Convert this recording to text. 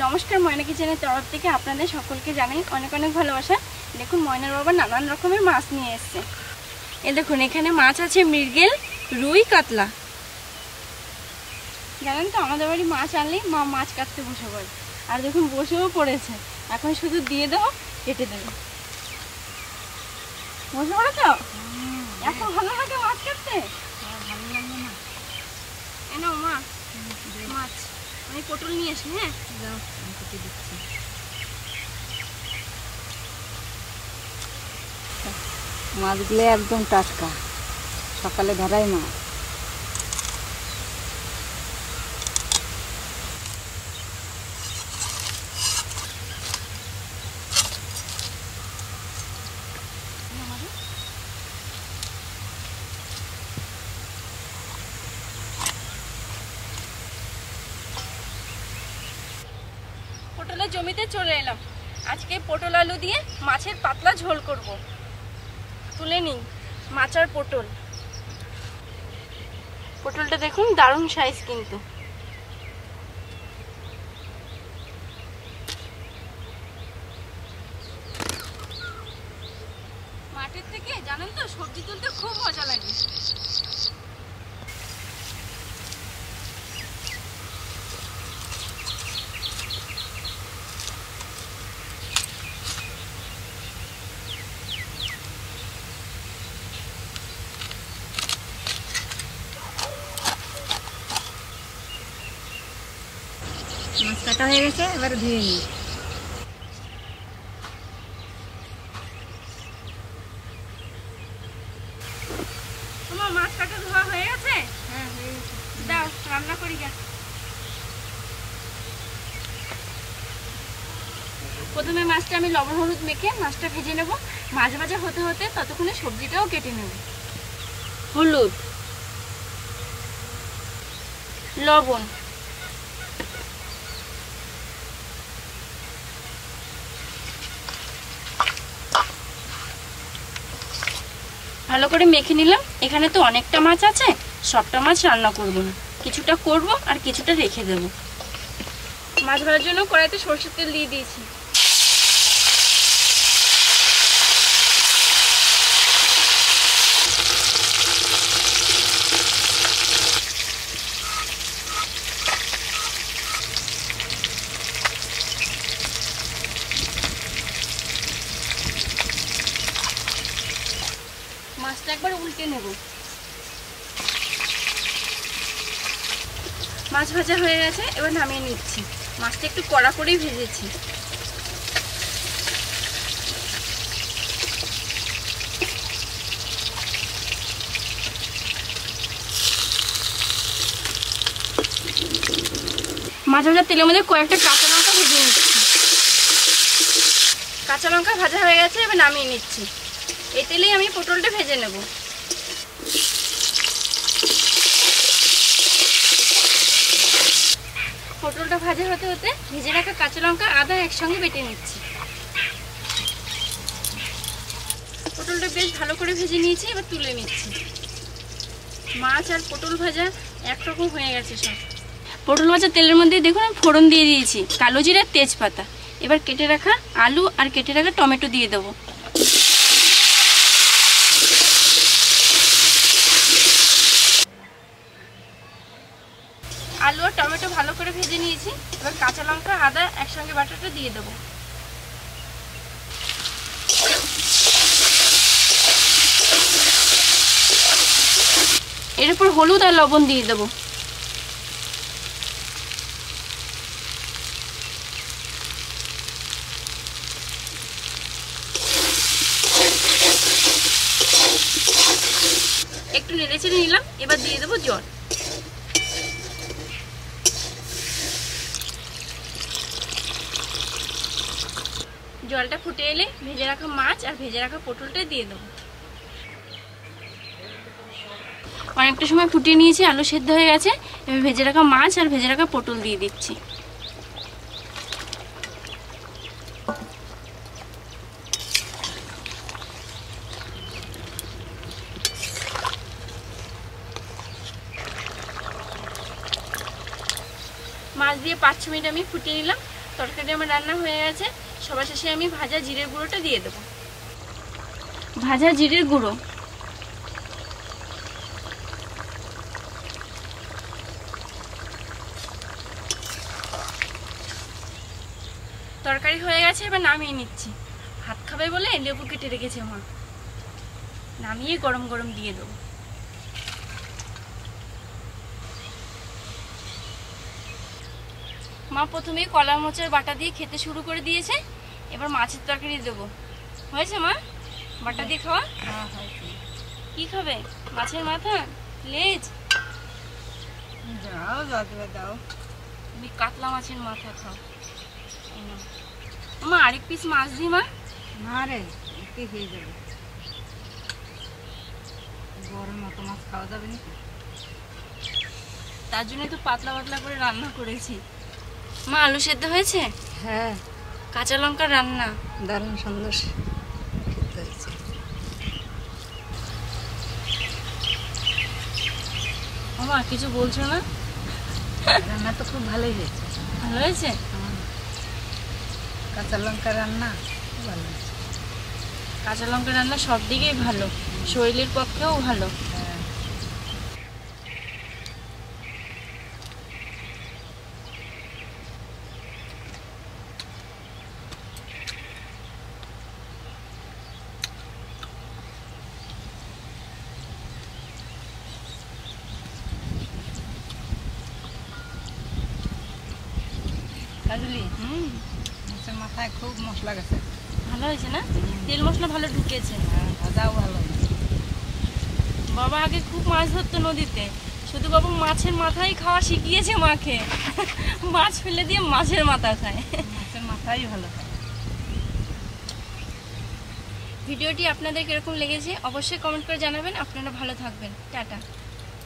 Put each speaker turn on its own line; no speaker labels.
নমস্কার, ময়না কিচেনের তরফ থেকে আপনাদের সকলকে জানাই অনেক অনেক ভালোবাসা। দেখুন ময়নার বাবা নানান রকমের মাছ নিয়ে এসেছে। দেখুন এখানে মাছ আছে মৃগেল, রুই, কাতলা। জানেন তো আমাদের বাড়ি মাছ আনলেই মা মাছ কাটতে বসে পড়ে। আর দেখুন বসেও পড়েছে, এখন শুধু দিয়ে দেবো, কেটে দেবে। বসে পড়েছ? এত ভালো লাগে মাছ কাটতে? ভালো লাগবে না? এনো মা মাছ, আমি পটল নিয়ে আসি। হ্যাঁ যাও, আমি কেটে দিচ্ছি।
মাছগুলো একদম টাটকা, সকালে ধরাই মাছ।
পটলের জমিতে চলে এলাম। আজকে পটল আলু দিয়ে মাছের পাতলা ঝোল করব। তুলে নিই মাছ আর পটল। পটলটা দেখুন দারুণ সাইজ কিন্তু। মাঠের থেকে জানেন তো সবজি তুলতে খুব মজা লাগে।
মাছ কাটা হয়ে গেছে, এবার ধুয়ে নিই।
তোমার মাছ কাটা ধোয়া হয়ে গেছে? হ্যাঁ হয়ে গেছে। দাও রান্না করি গা। প্রথমে মাছটা আমি লবণ হলুদ মেখে মাছটা ভেজে নেব। মাছ ভাজা হতে হতে ততক্ষণে সবজিটাও কেটে নেব। হলুদ, লবণ, ভালো করে মেখে নিলাম। এখানে তো অনেকটা মাছ আছে, সবটা মাছ রান্না করব না, কিছুটা করব আর কিছুটা রেখে দেব। মাছ ভাজার জন্য কড়াইতে সরষের তেল দিয়ে দিয়েছি। মাছটা একবার উল্টে নেব। মাছ ভাজা হয়ে গেছে, এবার নামিয়ে নিচ্ছি। মাছটা একটু কড়া করেই ভেজেছি। মাছ ভাজার তেলের মধ্যে কয়েকটা কাঁচা লঙ্কা ভেজে নিচ্ছি। কাঁচা লঙ্কা ভাজা হয়ে গেছে, এবার নামিয়ে নিচ্ছি। এই তেলেই আমি পটলটা ভেজে নেব। পটলটা ভাজা হতে হতে ভেজে রাখা কাঁচা লঙ্কা আদা একসঙ্গে বেটে নিচ্ছি। পটলটা বেশ ভালো করে ভেজে নিয়েছি, এবার তুলে নিচ্ছি। মাছ আর পটল ভাজা একরকম হয়ে গেছে সব। পটল ভাজা তেলের মধ্যে দেখুন ফোড়ন দিয়ে দিয়েছি, কালো জিরা, তেজপাতা। এবার কেটে রাখা আলু আর কেটে রাখা টমেটো দিয়ে দেবো। আলু আর টমেটো ভালো করে ভেজে নিয়েছি, এবার কাঁচা লঙ্কা আদা একসঙ্গে বাটাটা দিয়ে দেবো। এর উপর হলুদ আর লবণ দিয়ে দেবো। একটু নেড়ে চেড়ে নিলাম, এবার দিয়ে দেবো জল। জলটা ফুটে এলে ভেজে রাখা মাছ আর ভেজে রাখা পটলটা দিয়ে দেবো। অনেকটা সময় ফুটিয়ে নিয়েছি, আলু সেদ্ধ হয়ে গেছে। এবার ভেজে রাখা মাছ আর ভেজে রাখা পটল দিয়ে দিচ্ছি। মাছ দিয়ে 5-6 মিনিট আমি ফুটিয়ে নিলাম। তরকারি আমার রান্না হয়ে গেছে। সবার শেষে আমি ভাজা জিরের গুঁড়োটা দিয়ে দেবো। ভাজা জিরের গুঁড়ো, তরকারি হয়ে গেছে, এবার নামিয়ে নিচ্ছি। ভাত খাবে বলে লেবু কেটে রেখেছে মা, নামিয়ে গরম গরম দিয়ে দেবো। মা প্রথমেই কলা মোচার বাটা দিয়ে খেতে শুরু করে দিয়েছে, এবার মাছের তরকারি দেবো। হয়েছে মা বাটা দিয়ে খাওয়া?
হ্যাঁ হয়েছে।
কি খাবে? মাছের মাথা, লেজ?
যাও দাদা দাও।
তুমি কাতলা মাছের মাথা খাও। এই নাও। মা আরেক পিস মাছ দিই মা।
না রে, এতে হয়ে যাবে। গরম মতো মাছ খাওয়া যাবে নাকি?
তার জন্য একটু পাতলা পাতলা করে রান্না করেছি। মা আলু সেদ্ধ হয়েছে?
হ্যাঁ,
কাঁচা লঙ্কার রান্না
দারুণ সুন্দর খেতে হয়েছে।
মা কিছু বলছো না?
রান্না তো খুব ভালোই হয়েছে।
ভালো হয়েছে?
কাঁচা লঙ্কা রান্না খুব ভালো হয়েছে।
কাঁচা লঙ্কা রান্না সব দিকেই ভালো, শরীরের পক্ষেও ভালো।
হ্যাঁ। কাজলি, মাছের মাথায় খুব মশলা গেছে।
ভালো হয়েছে না? তেল মশলা ভালো ঢুকেছে।
হ্যাঁ, ভাজাও ভালো হয়েছে।
বাবা আগে খুব মাছ ধরতো নদীতে, শুধু বাবা মাছের মাথাই খাওয়া শিখিয়েছে মাকে। মাছ ফেলে দিয়ে মাছের মাথা খায়।
মাছের মাথাই ভালো খায়।
ভিডিওটি আপনাদের কিরকম লেগেছে অবশ্যই কমেন্ট করে জানাবেন। আপনারা ভালো থাকবেন। টাটা।